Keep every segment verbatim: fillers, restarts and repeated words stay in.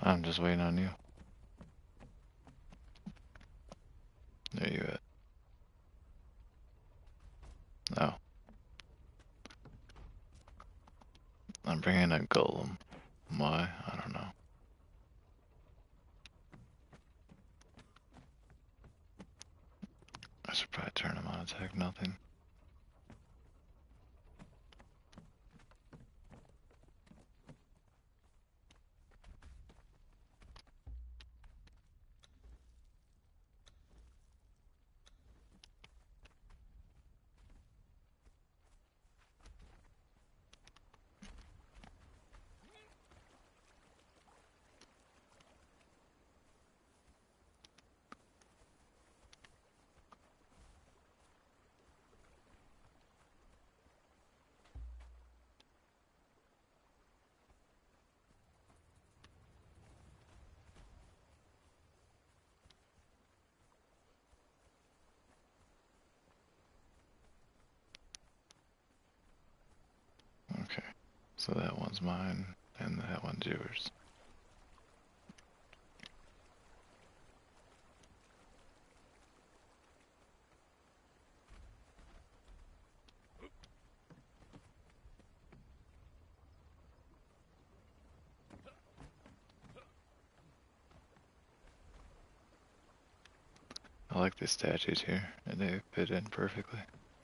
I'm just waiting on you. There you at? No. I'm bringing a golem. Why? I don't know. I should probably turn him on attack, nothing. Okay. So that one's mine, and that one's yours. I like the statues here, and they fit in perfectly.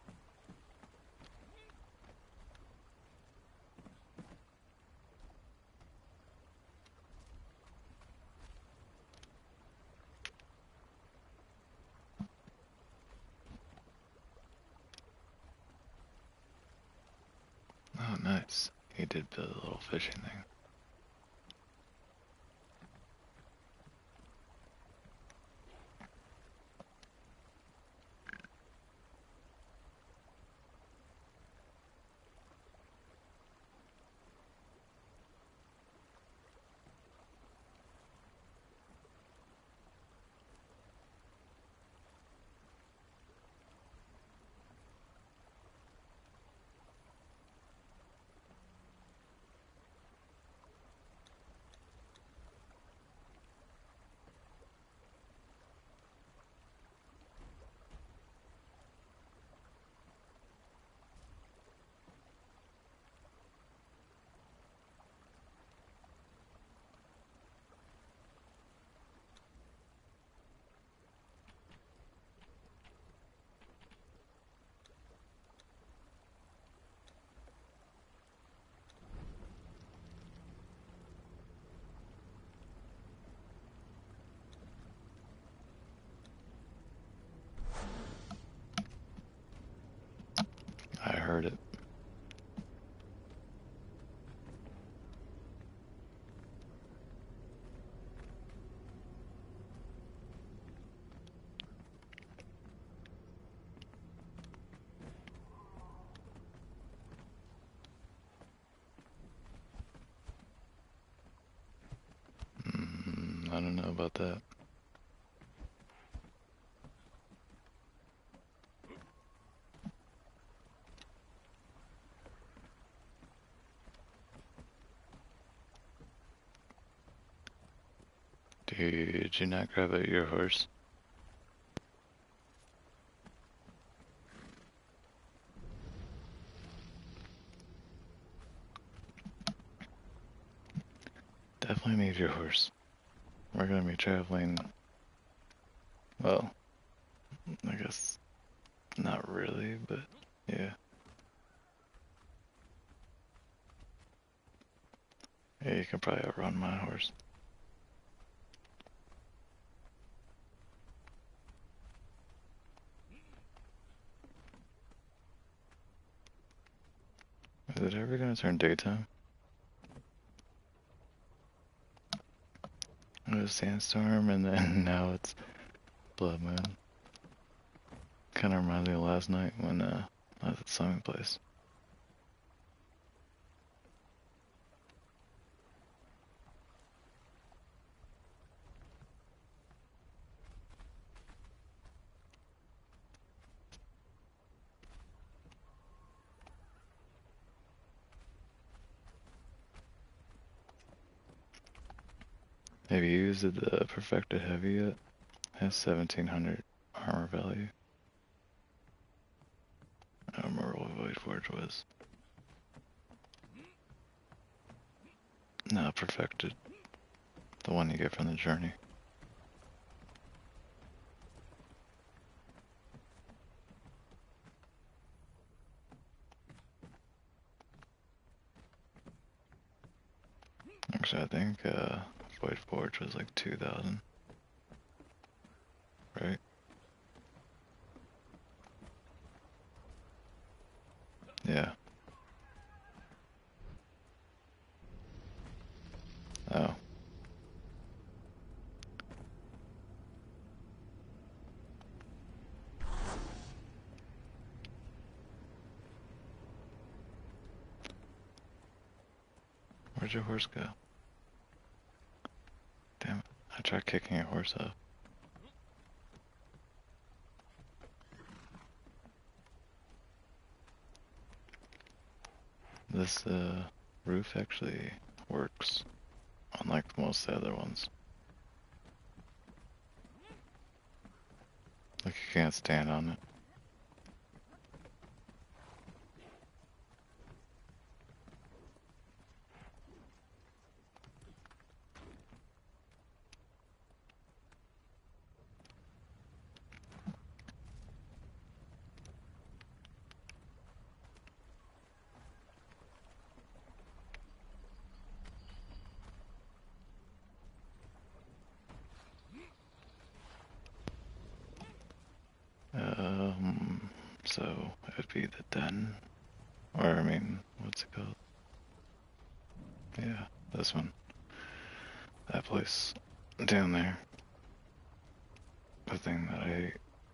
Oh, nice. He did build a little fishing thing. I heard it. Mm, I don't know about that. Did you not grab out your horse? Definitely need your horse. We're gonna be traveling, well, I guess not really, but yeah. Yeah, you can probably outrun my horse. Is it ever gonna turn daytime? It was sandstorm, and then now it's blood moon. Kind of reminds me of last night when uh, I was at swimming place. Have you used the Perfected Heavy yet? It has seventeen hundred armor value. I don't remember what Void Forge was. No, Perfected. The one you get from the journey. Actually, I think uh, Void Forge was like two thousand. Right? Yeah. Oh. Where'd your horse go? Damn it. I tried kicking your horse up. This uh, roof actually works, unlike most of the other ones. Like you can't stand on it. Um, so it would be the den, or I mean, what's it called? Yeah, this one. That place down there. The thing that I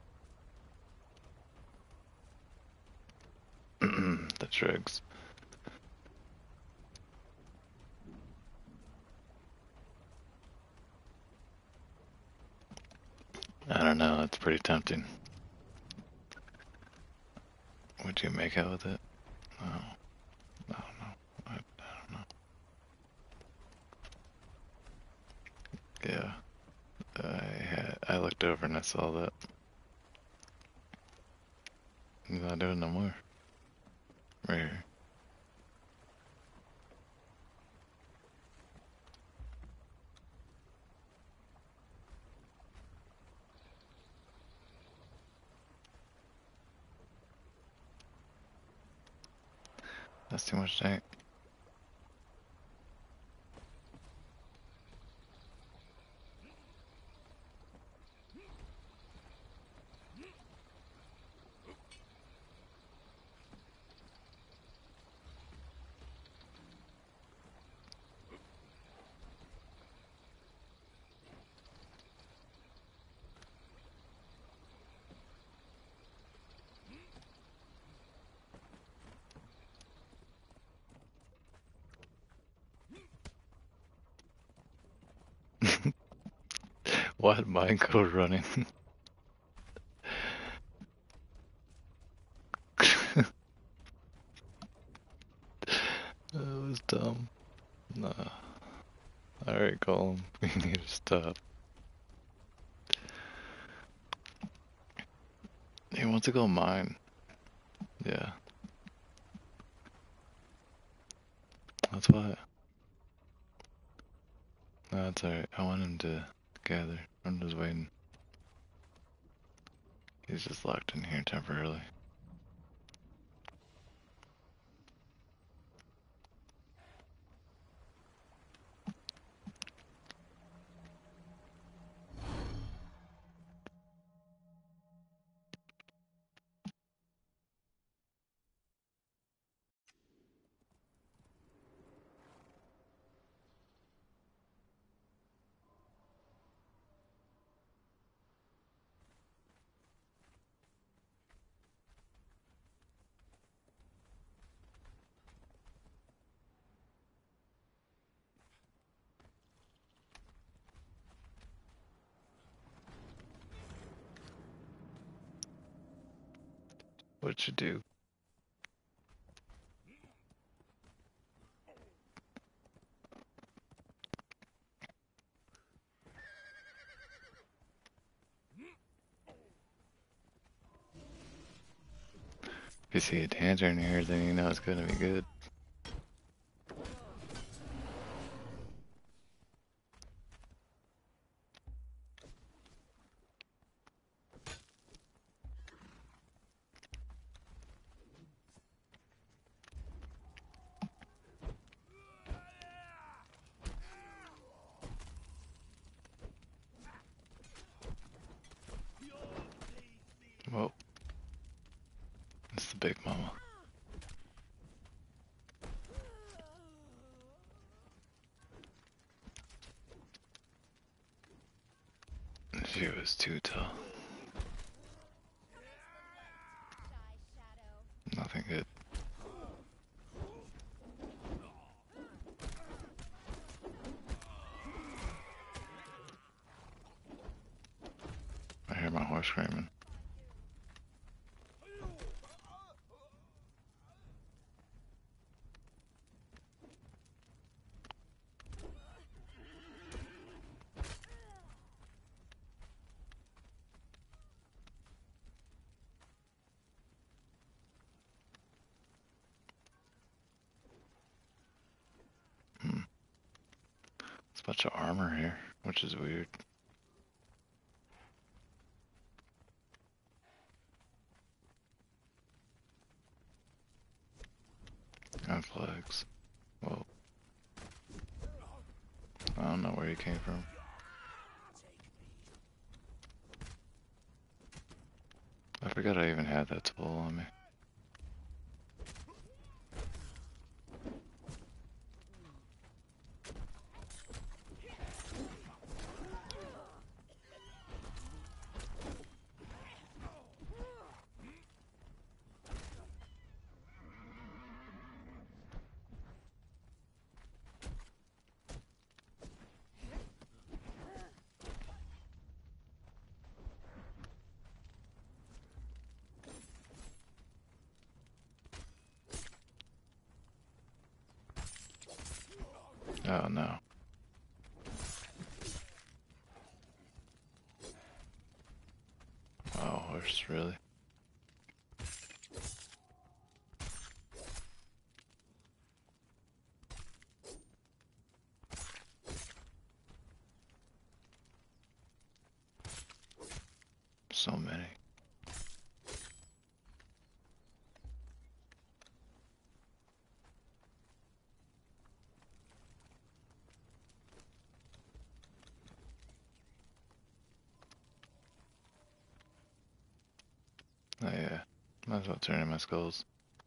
the Trigs. I don't know, it's pretty tempting. Would you make out with it? No. I don't know. I, I don't know. Yeah. I had, I looked over and I saw that. He's not doing no more. Right here. That's too much tank. Why did mine go running? That was dumb. Nah. Alright, Colin. We need to stop. He wants to go mine. Yeah. That's why. No, that's alright. I want him to gather. I'm just waiting. He's just locked in here temporarily. What'd you do? you see a dancer in here, then you know it's gonna be good. Whoa. It's the big mama. She was too tall. Nothing good. I hear my horse screaming. Hmm. There's a bunch of armor here, which is weird. And flags. Well, I don't know where he came from. I forgot I even had that tool on me. Oh no. Wow, horse, really? So many. Oh yeah, might as well turn in my skulls.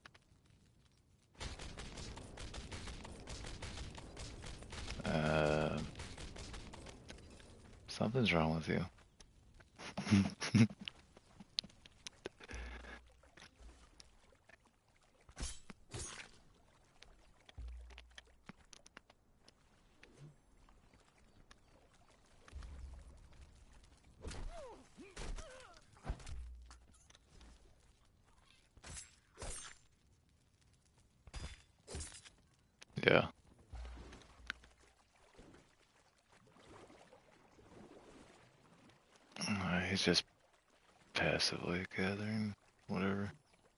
Uh, something's wrong with you. Yeah. Uh, he's just passively gathering whatever.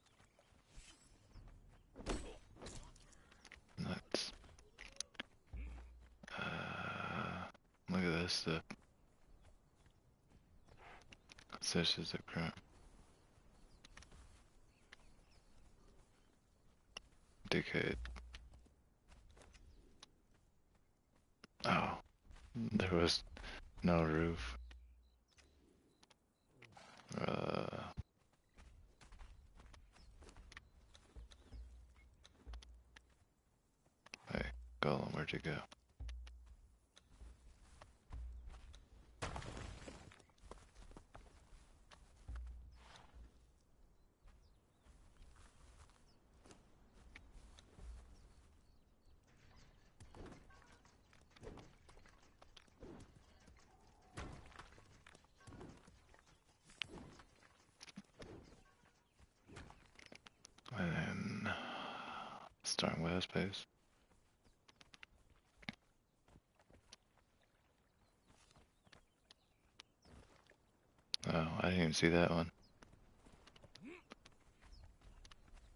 Nuts. Uh, look at this stuff. This is a crap. Decayed. Oh, there was no roof. Uh, hey, Golem, where'd you go? And then starting with space. Oh, I didn't even see that one.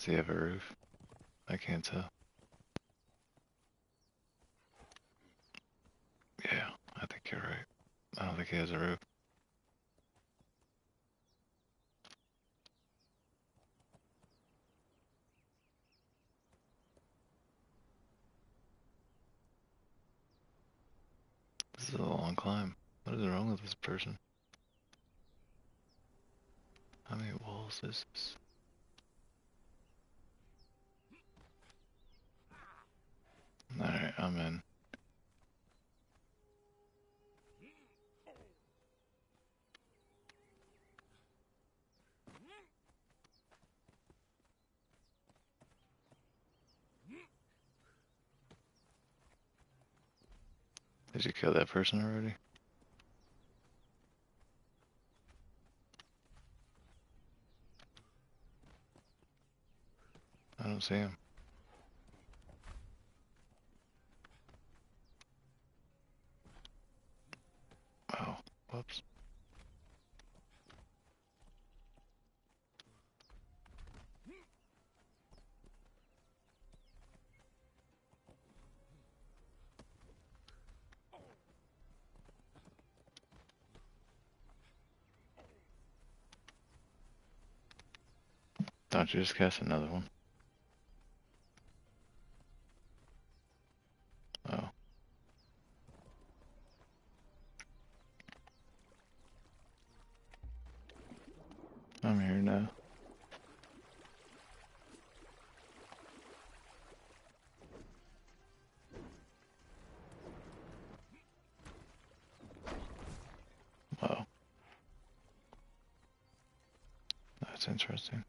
Does he have a roof? I can't tell. Yeah, I think you're right. I don't think he has a roof. This is a long climb. What is wrong with this person? How many walls is this? Alright, I'm in. Did you kill that person already? I don't see him. Oh, whoops. Don't you just cast another one? Oh. I'm here now. Oh. That's interesting.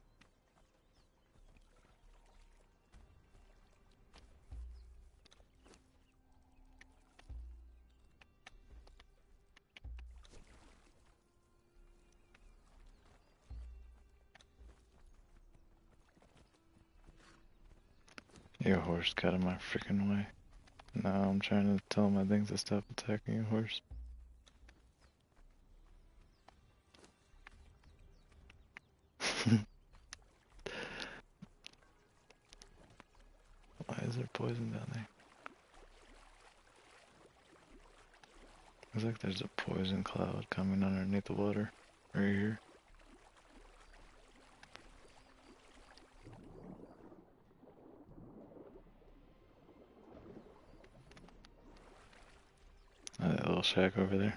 Your horse got in my freaking way. Now I'm trying to tell my things to stop attacking your horse. Why is there poison down there? Looks like there's a poison cloud coming underneath the water. Right here. Uh, that little shack over there.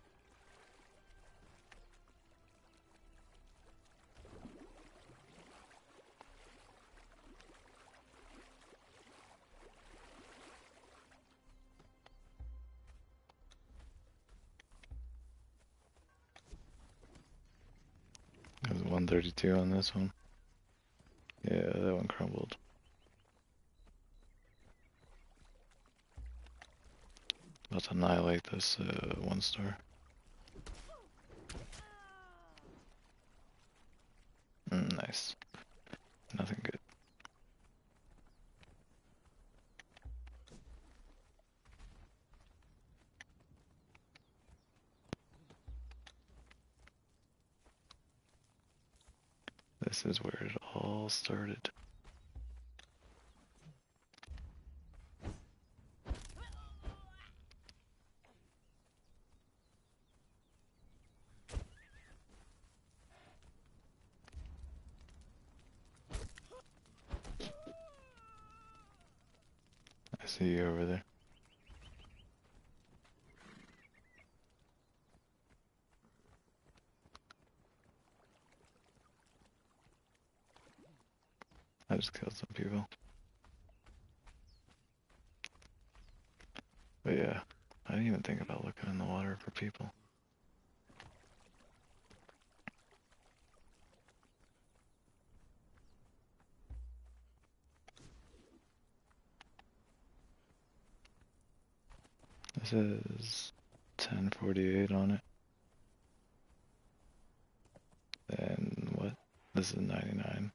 There's one thirty-two on this one. Yeah, that one crumbled. About to annihilate this uh, one star. Mm, nice. Nothing good. This is where it all started. I see you over there. I just killed some people. But yeah, I didn't even think about looking in the water for people. This is ten forty-eight on it. And what? This is ninety-nine.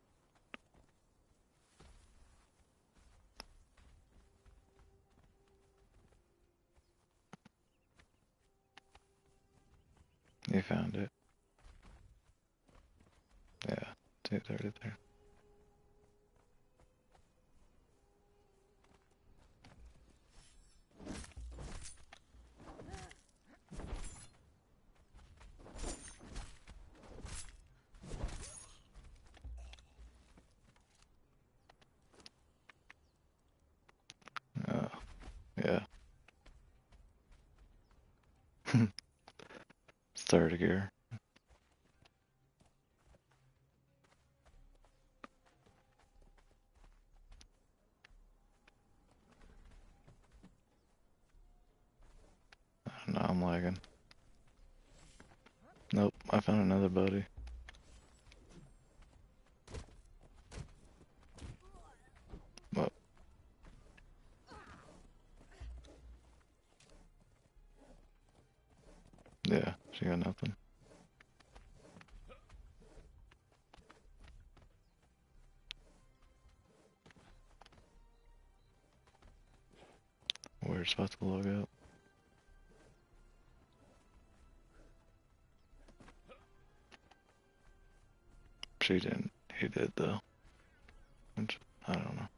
You found it. Yeah, two thirty there. Start gear. Now I'm lagging. Nope, I found another buddy. Well, yeah, she got nothing. We're supposed to log out. She didn't. He did though. Which, I don't know.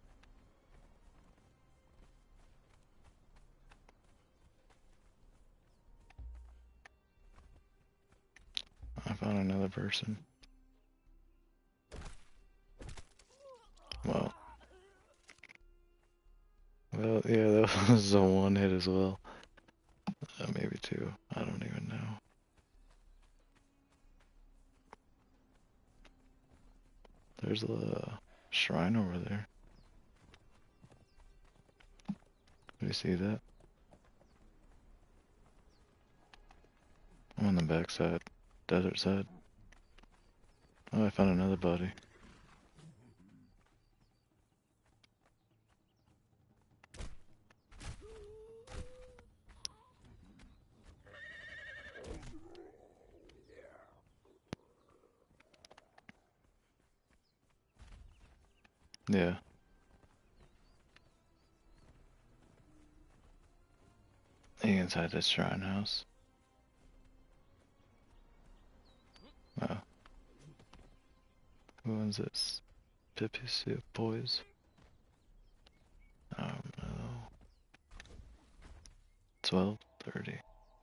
I found another person. Well. Well, yeah, that was a one hit as well. Uh, maybe two. I don't even know. There's a shrine over there. Do you see that? I'm on the backside. Desert side. Oh, I found another body. Yeah. He inside this shrine house. Oh. Who owns this? Pippi Soup Boys? I don't know. twelve thirty.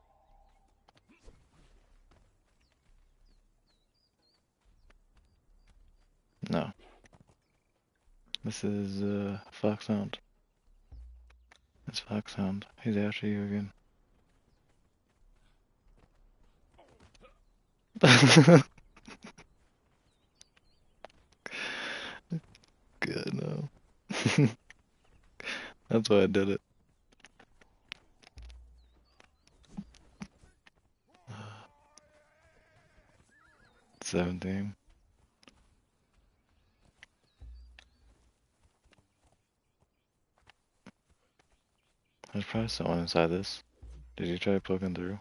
No. This is, uh, Foxhound. It's Foxhound. He's after you again. Good, no. That's why I did it. seventeen. There's probably someone inside this. Did you try poking through?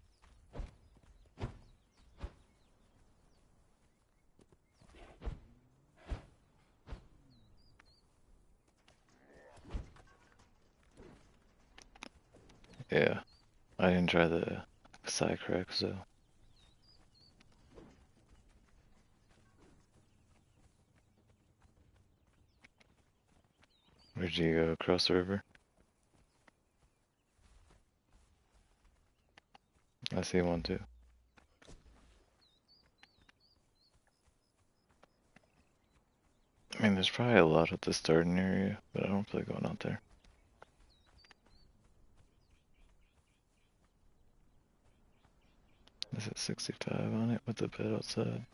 Yeah. I didn't try the side crack, so. Where'd you go? Across the river? I see one too. I mean, there's probably a lot at the starting area, but I don't feel like going out there. Is it sixty-five on it with the bed outside?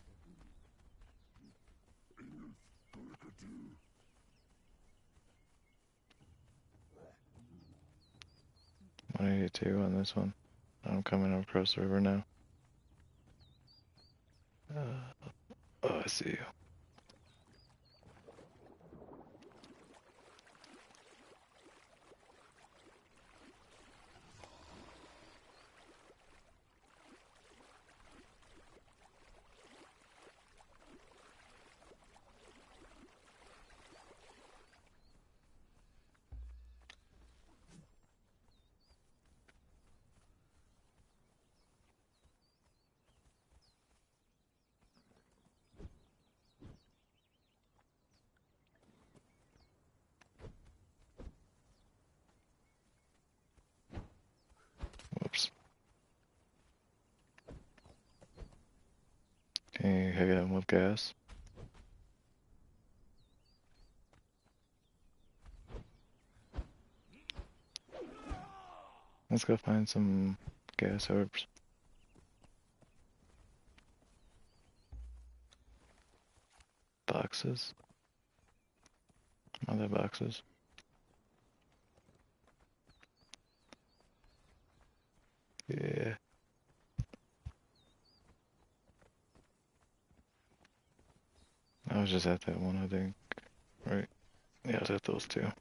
one eighty-two on this one. I'm coming across the river now. Uh, oh, I see you. Whoops. Can you hit him with gas? Let's go find some gas orbs. Boxes? Are there boxes? Yeah. I was just at that one, I think. Right? Yeah, I was at those two.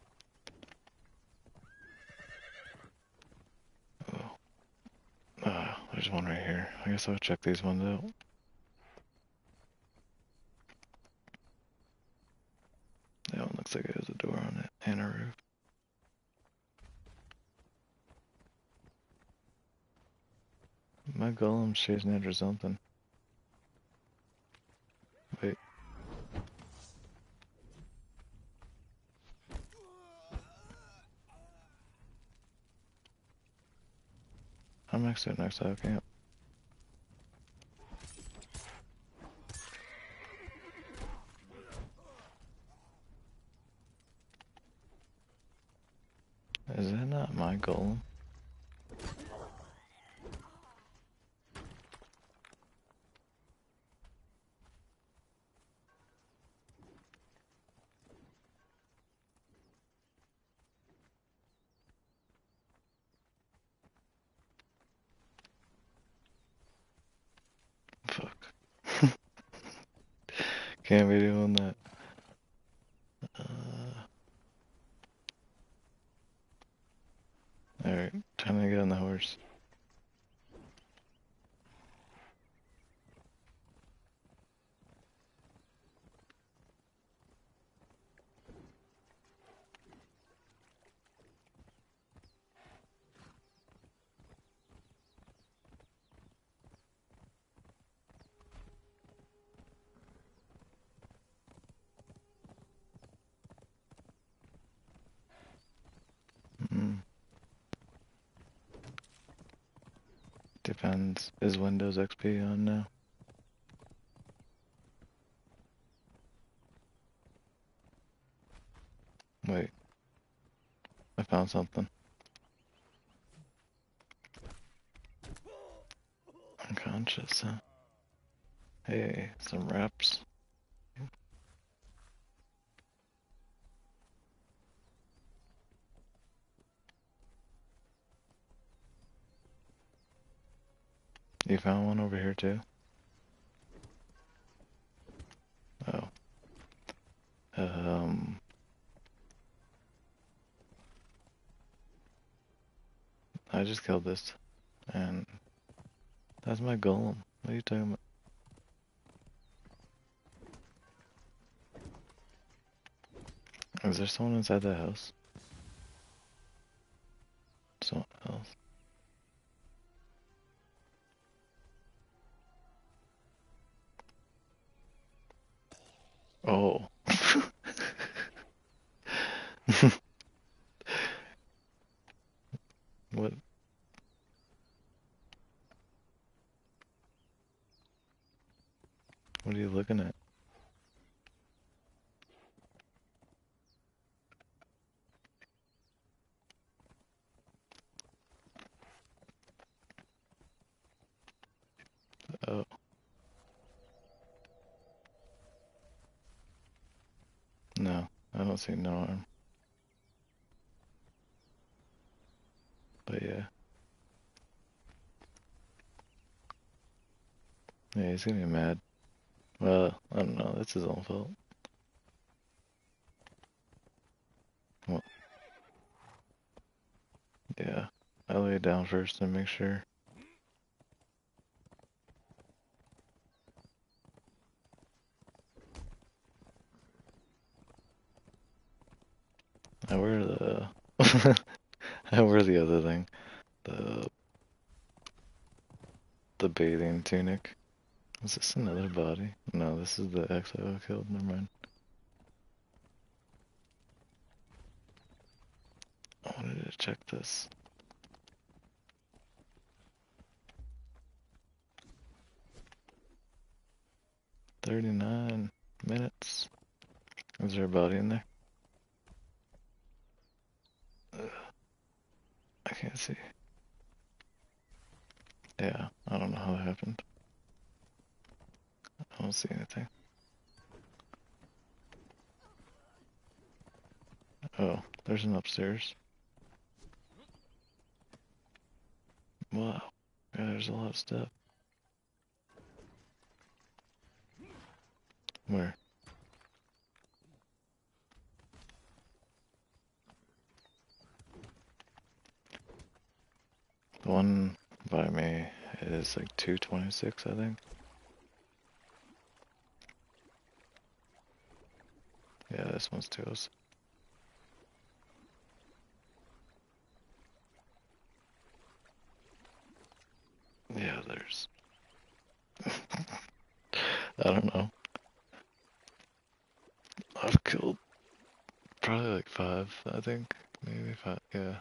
Oh. Ah, there's one right here. I guess I'll check these ones out. That one looks like it has a door on it and a roof. My golem's chasing after something. Wait. I'm actually next to that camp. Is that not my golem? Fuck. Can't be doing that. Uh, Alright, time to get on the horse. Mm. Depends. Is Windows X P on now? Wait. I found something. Unconscious, huh? Hey, some wraps. You found one over here too? Oh. Um. I just killed this. And that's my golem. What are you talking about? Is there someone inside the house? Someone else. Oh. What? What are you looking at? Oh. No, I don't see no arm. But yeah. Yeah, he's gonna be mad. Well, I don't know, that's his own fault. Well, yeah. I lay it down first and make sure. I wear the... I wear the other thing. The... The bathing tunic. Is this another body? No, this is the exile I killed, never mind. I wanted to check this. thirty-nine minutes. Is there a body in there? Ugh. I can't see. Yeah, I don't know how that happened. I don't see anything. Oh, there's an upstairs. Wow. Yeah, there's a lot of stuff. Where? The one by me is like two twenty-six, I think. Yeah, this one's two oh six. Yeah, there's... I don't know. I've killed probably like five, I think. Maybe five, yeah.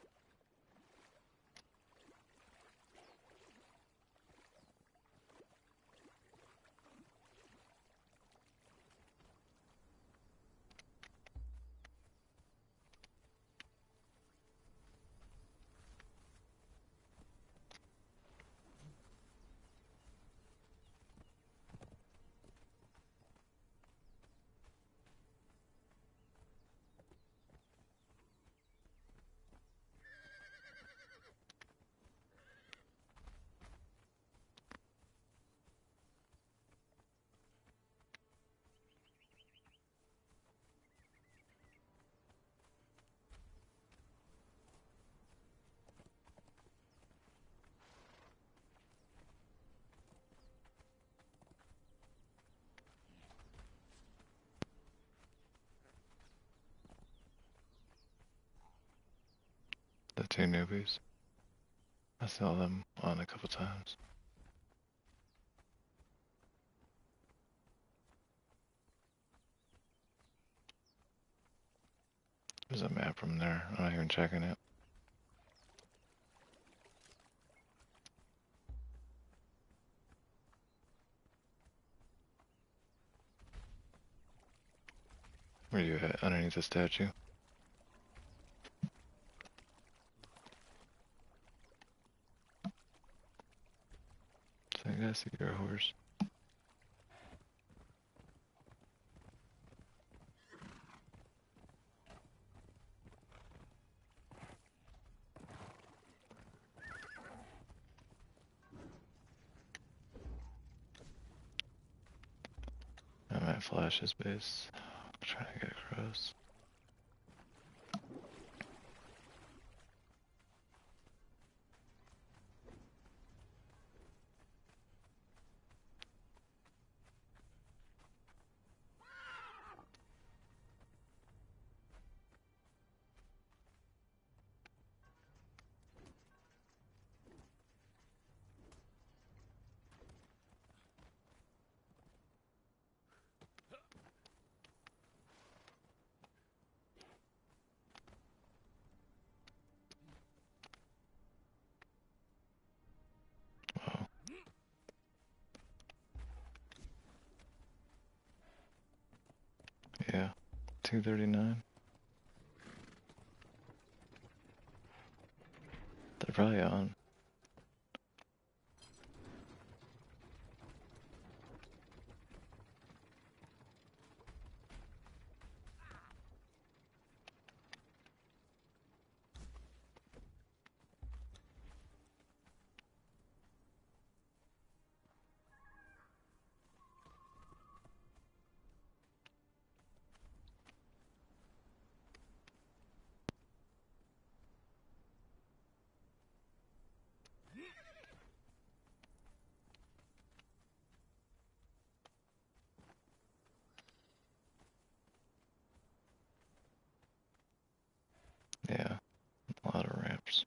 The two newbies. I saw them on a couple times. There's a map from there. I'm not even checking it. Where you at? Underneath the statue? So I gotta see your horse. I'm at Flash's base. I'm trying to get across. Oh, yeah. two thirty-nine. They're probably on. Yeah, a lot of ramps.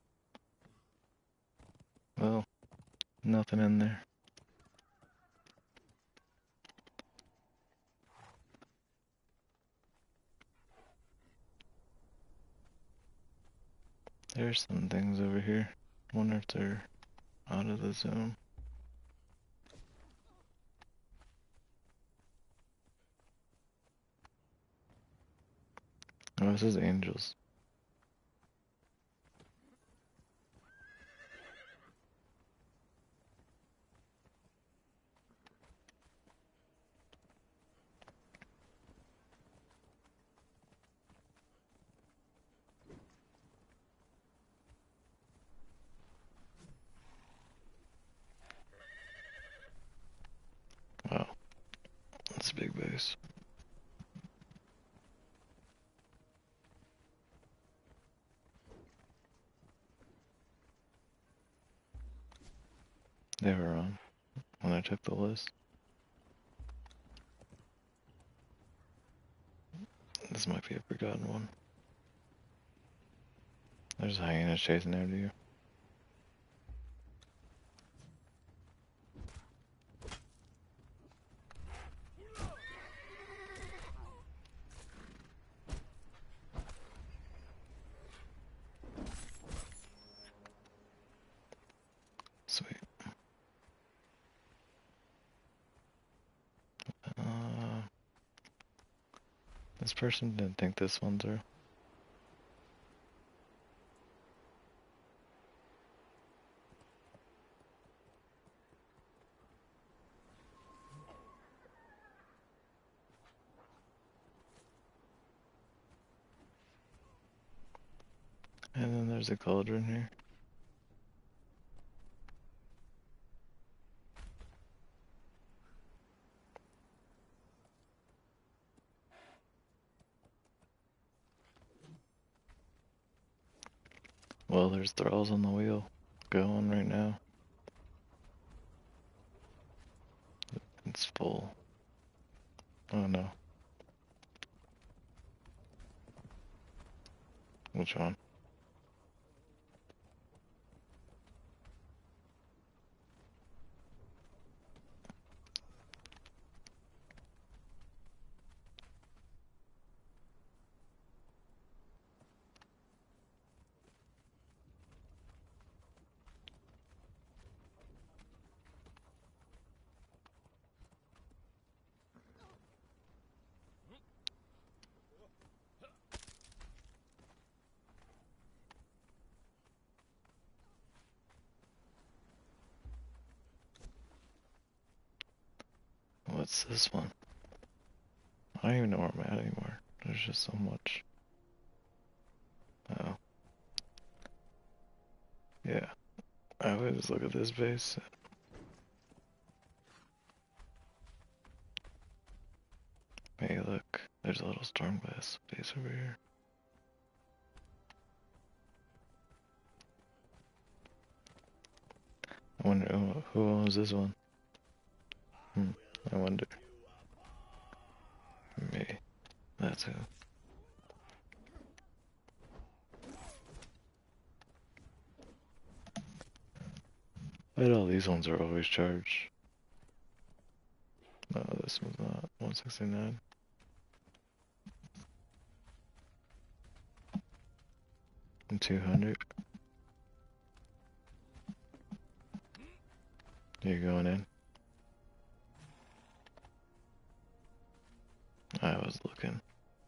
Well, nothing in there. There's some things over here. Wonder if they're out of the zone. Oh, this is angels. place. They were on when I took the list. This might be a forgotten one. There's hyenas chasing after you. Sweet. Uh, this person didn't think this one through. And then there's a cauldron here. Well, there's thralls on the wheel going right now. It's full. Oh no. Which one? What's this one? I don't even know where I'm at anymore. There's just so much. Oh. Yeah. I would just look at this base. Hey, look. There's a little Stormglass base over here. I wonder who, who owns this one? Hmm. I wonder. Me. That's who. But all these ones are always charged. No, this one's not. one sixty-nine. And two hundred. You're going in? I was looking.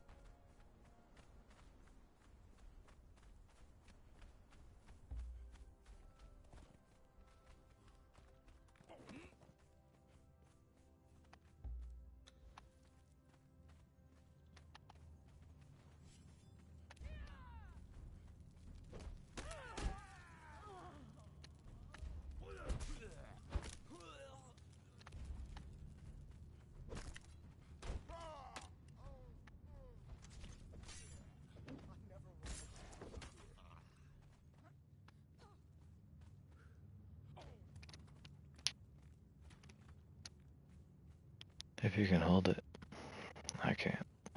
If you can hold it. I can't.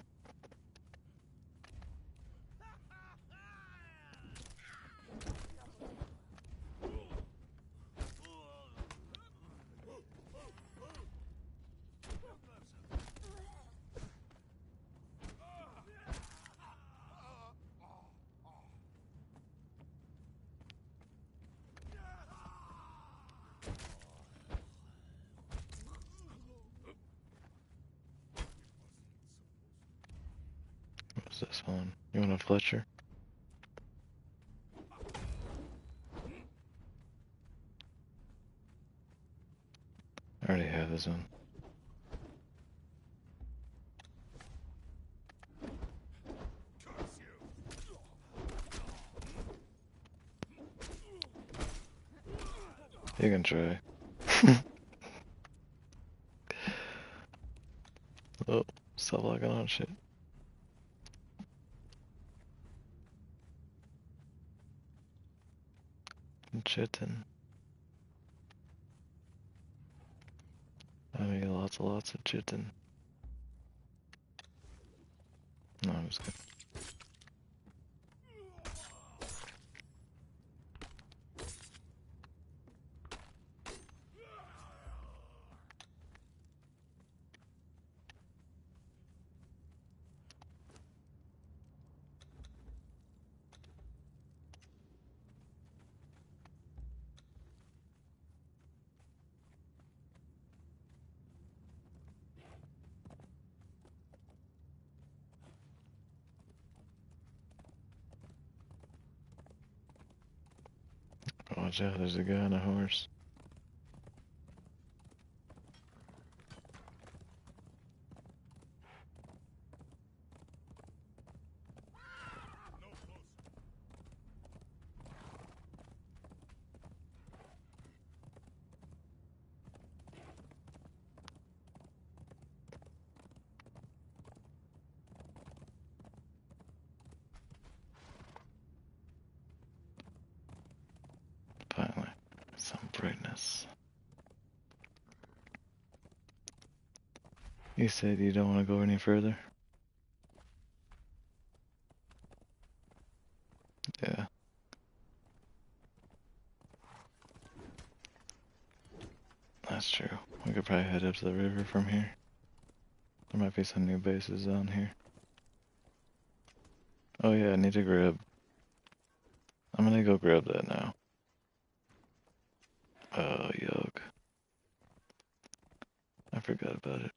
What's this one? You want a Fletcher? I already have this one. You can try. Oh. stop locking on shit. Chitin. I need lots and lots of chitin. No, I'm just kidding. Watch out, there's a guy on a horse. Finally, some brightness. You said you don't want to go any further? Yeah. That's true. We could probably head up to the river from here. There might be some new bases on here. Oh yeah, I need to grab... I'm gonna go grab that now. Oh, yuck. I forgot about it.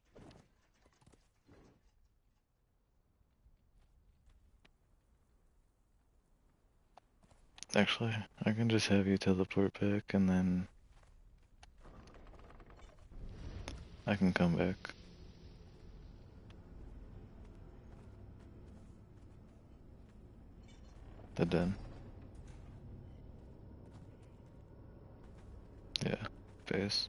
Actually, I can just have you teleport back and then I can come back. The den. Yeah, base.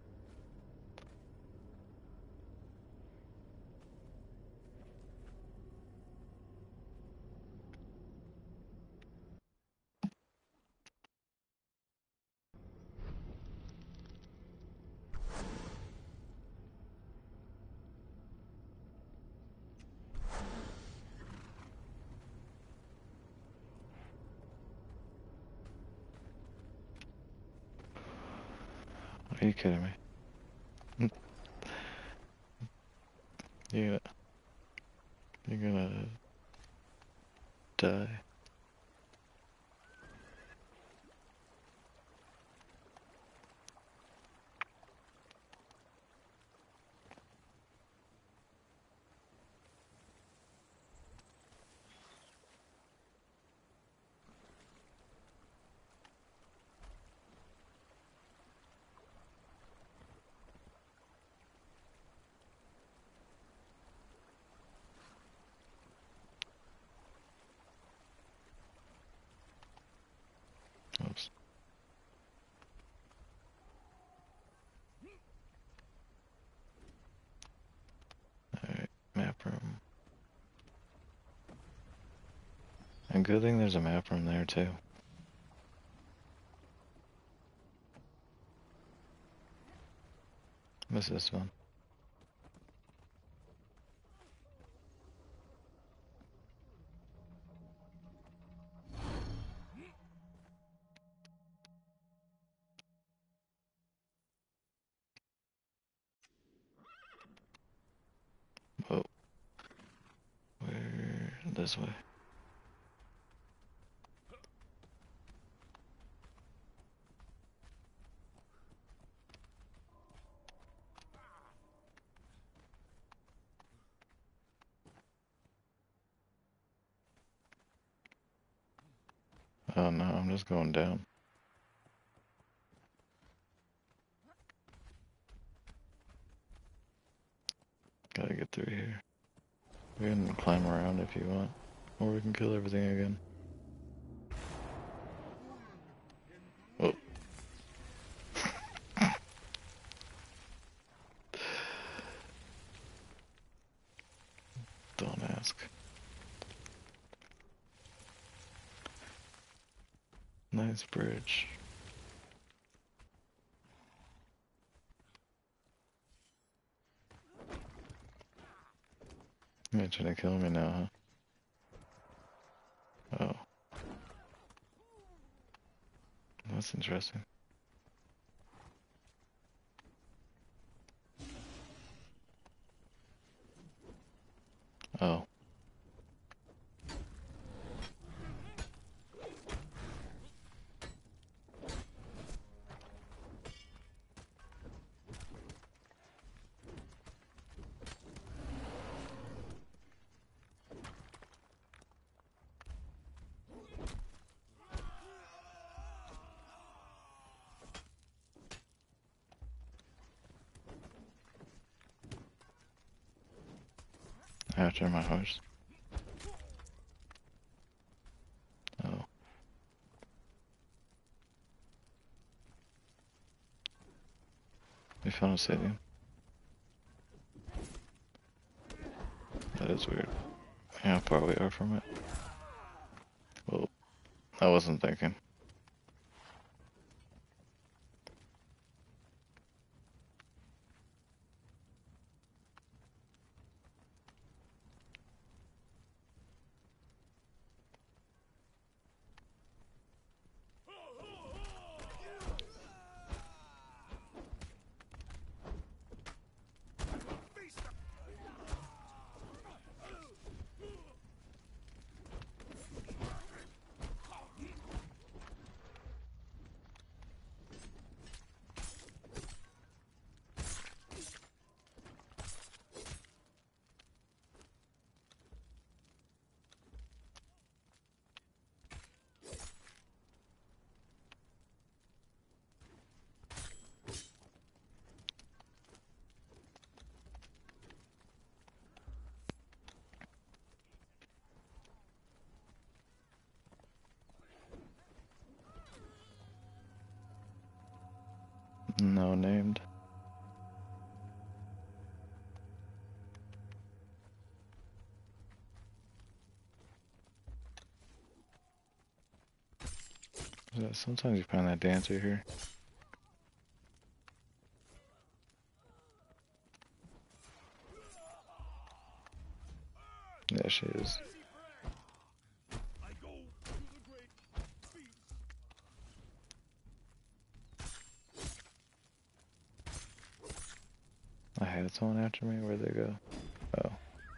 Are you kidding me? Yeah. You're gonna die. Oops. Alright, map room. And good thing there's a map room there too. What's this one? Whoa. Where? This way. Oh no, I'm just going down. Gotta get through here. We can climb around if you want. Or we can kill everything again. Oh. Nice bridge. You're trying to kill me now, huh? Oh. That's interesting. Oh. After my horse. Oh. We found a stadium. That is weird. How far we are from it. Well, I wasn't thinking. No named. Yeah, sometimes you find that dancer here. Yeah, she is. I had someone after me. Where'd they go? Oh.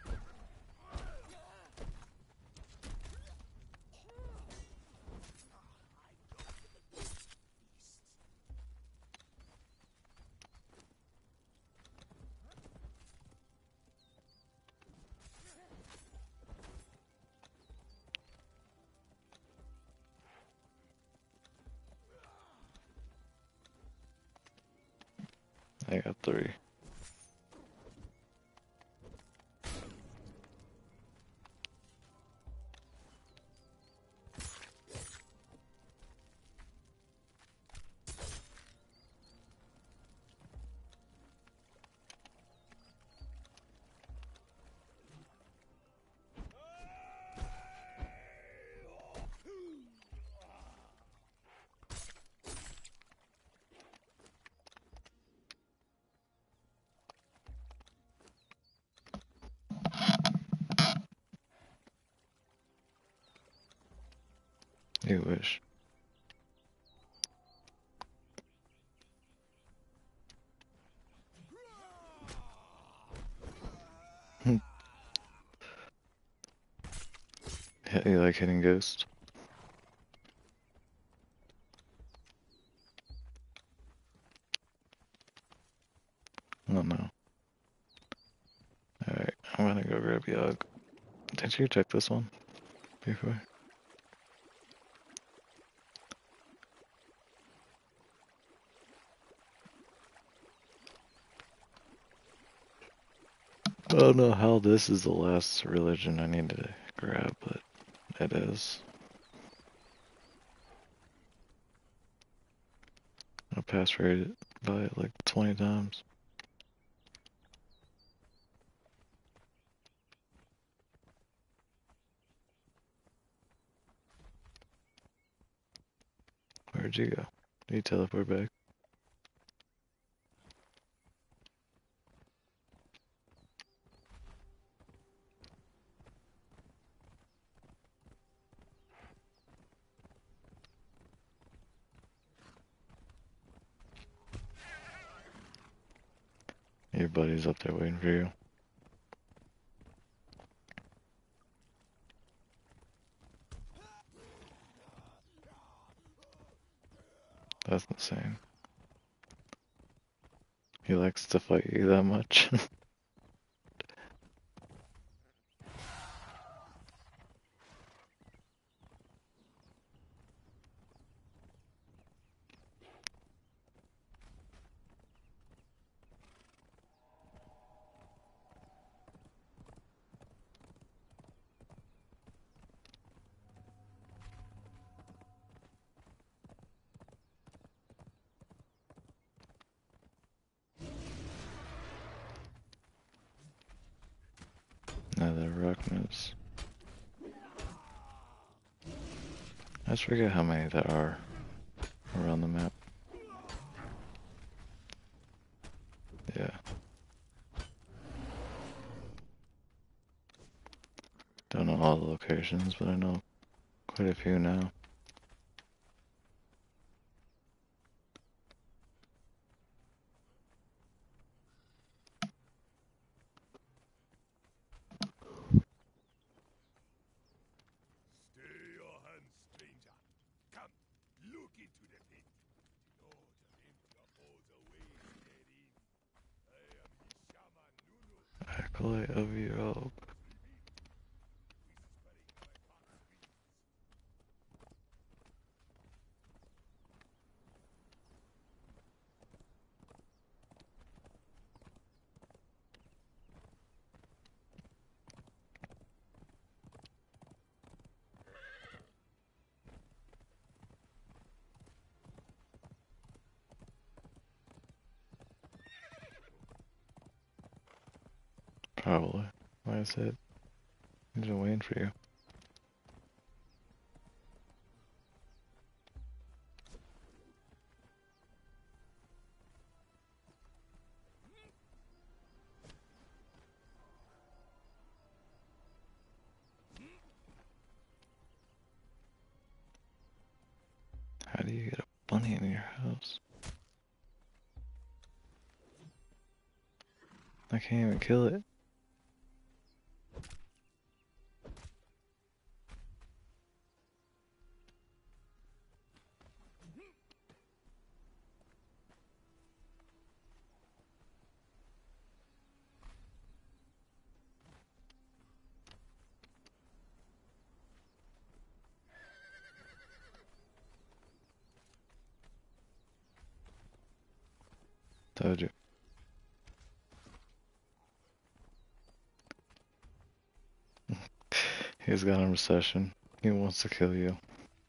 I got three. You wish. Yeah, you like hitting ghosts? Oh no. Alright, I'm gonna go grab Yogg. Did you check this one before? I don't know how this is the last religion I need to grab, but it is. I pass rated by it like twenty times. Where'd you go? Did you teleport back? Your buddy's up there waiting for you. That's insane. He likes to fight you that much. Another rock moves. I just forget how many there are around the map. Yeah. Don't know all the locations, but I know quite a few now. Acolyte of Europe. Probably. Like I said, he's been waiting for you. How do you get a bunny in your house? I can't even kill it. Told you. He's got an obsession. He wants to kill you.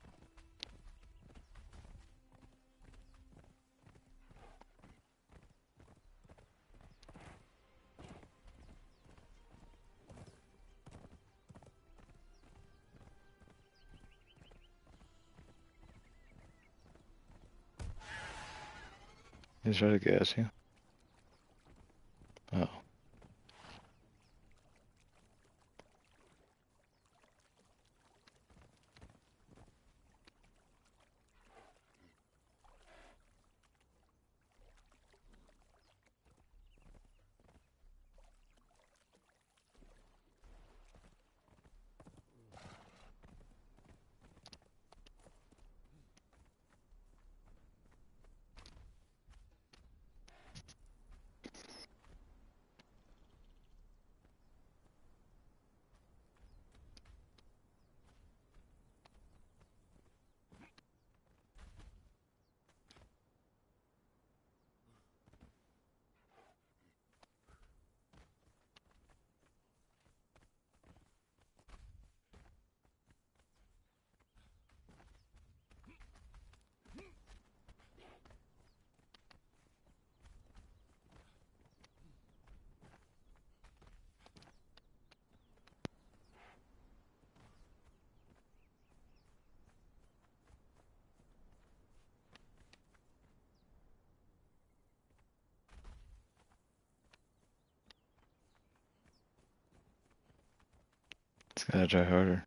He's trying to gas you. Oh. Just gotta try harder.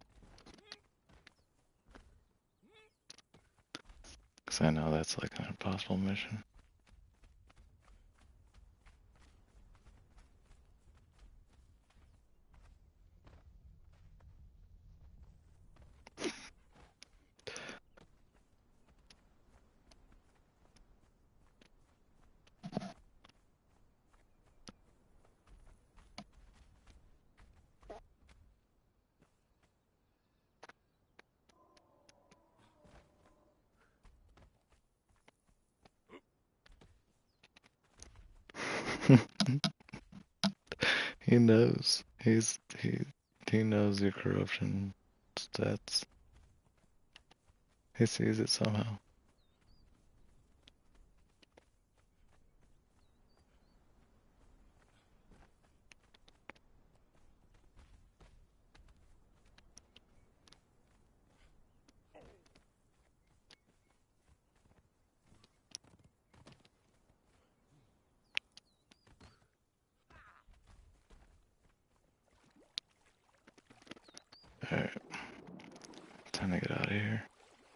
Because I know that's like an impossible mission. He knows. He's he he knows your corruption stats. He sees it somehow. Alright. Time to get out of here.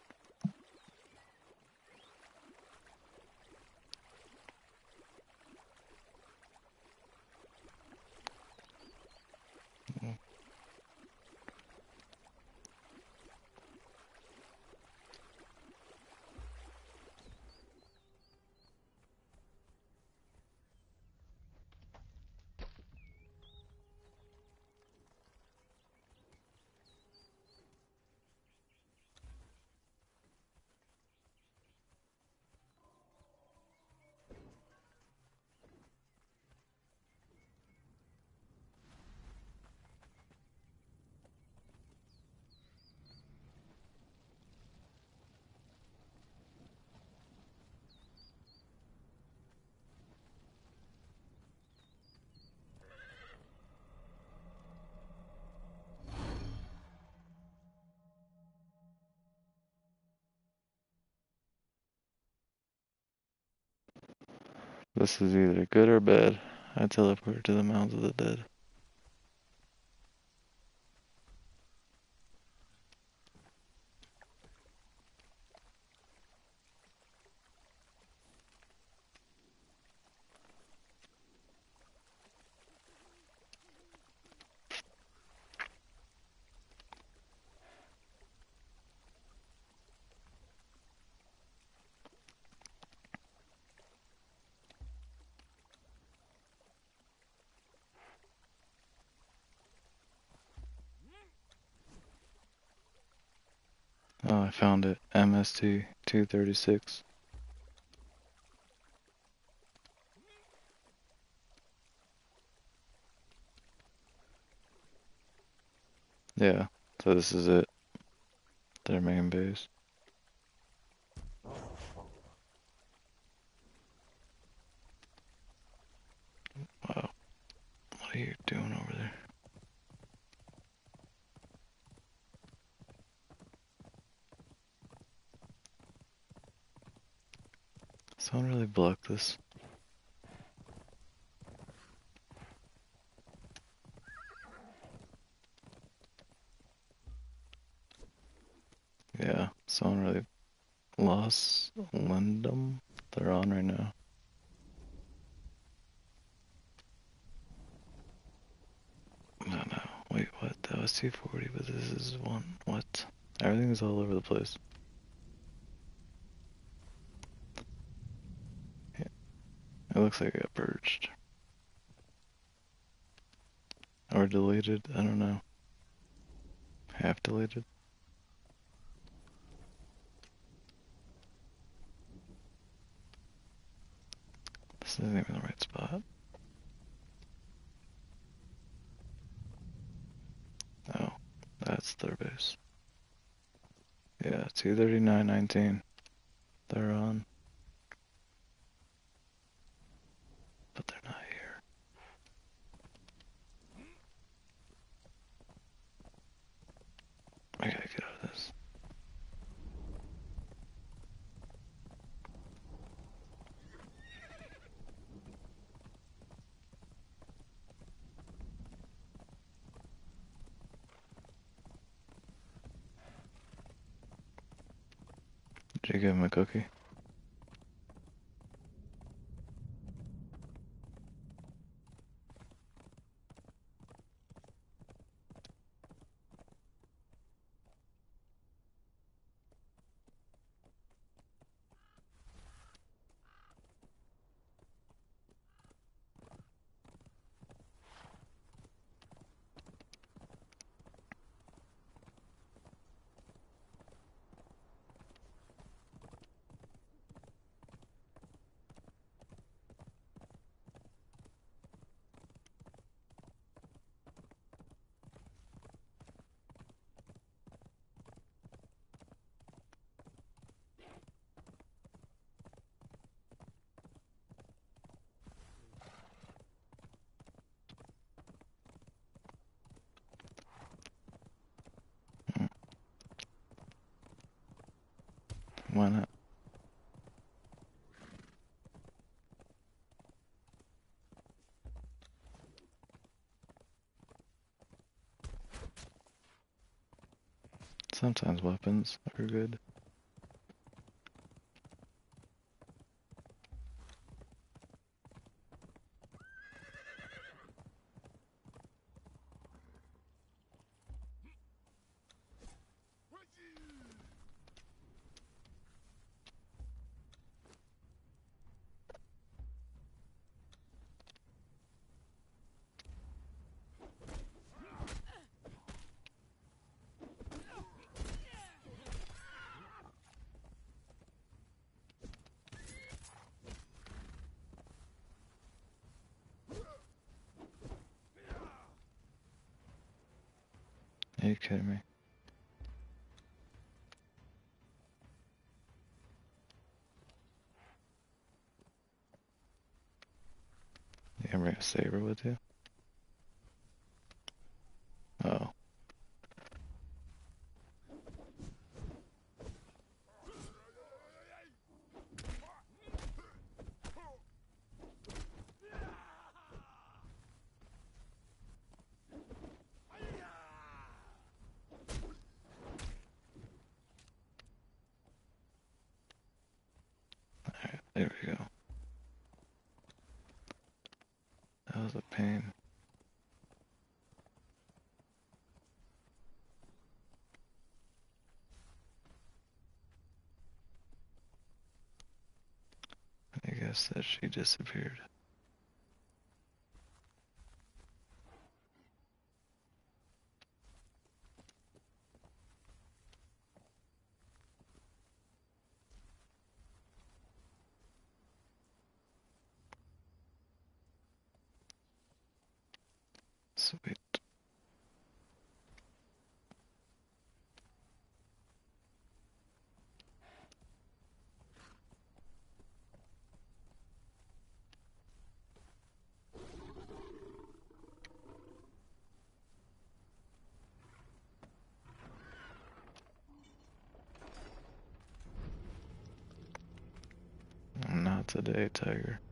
This is either good or bad. I teleport to the Mounds of the Dead. Oh, I found it. M S T two thirty-six. Yeah, so this is it. Their main base. Wow. What are you doing over there? Someone really block this. Yeah, someone really lost Lindum. They're on right now. No, no. Wait, what? That was two forty, but this is one. What? Everything's all over the place. Yeah, it looks like it got purged. Or deleted. I don't know. Half deleted. This isn't even the right spot. Oh, that's their base. Yeah, two thirty-nine nineteen. They're on. But they're not here. I gotta get out of this. Did you give him a cookie? Why not? Sometimes weapons are good. Are you kidding me? You can bring a saber with you? Oh. Alright, there we go. That was a pain. I guess that she disappeared. Sweet. Not today, Tiger.